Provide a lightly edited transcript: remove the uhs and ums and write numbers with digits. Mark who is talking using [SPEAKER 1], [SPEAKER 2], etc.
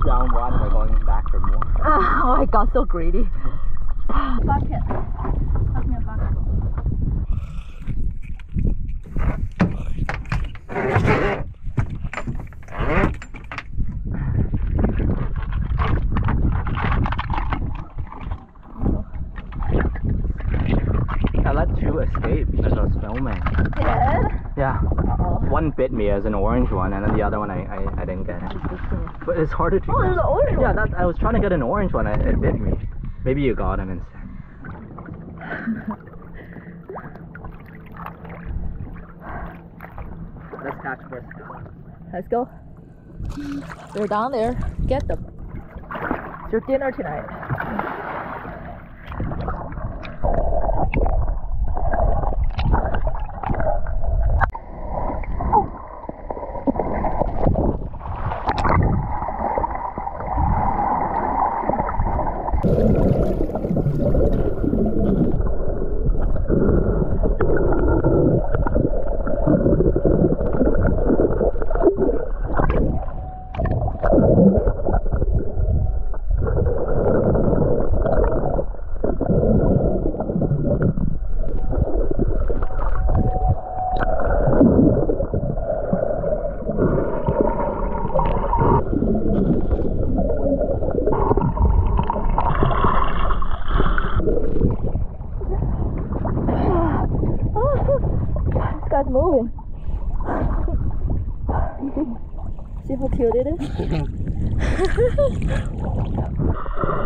[SPEAKER 1] round one, we're going back for more.
[SPEAKER 2] Oh, I got so greedy. Bucket. Pass me a bucket.
[SPEAKER 1] I let two escape as I was filming. Yeah. One bit me as an orange one, and then the other one I didn't get it. But it's harder to.
[SPEAKER 2] Oh, there's an orange one.
[SPEAKER 1] Yeah, I was trying to get an orange one. It bit me. Maybe you got him instead. Let's catch first.
[SPEAKER 2] Let's go. They're down there. Get them. It's your dinner tonight. Moving. See how cute it is?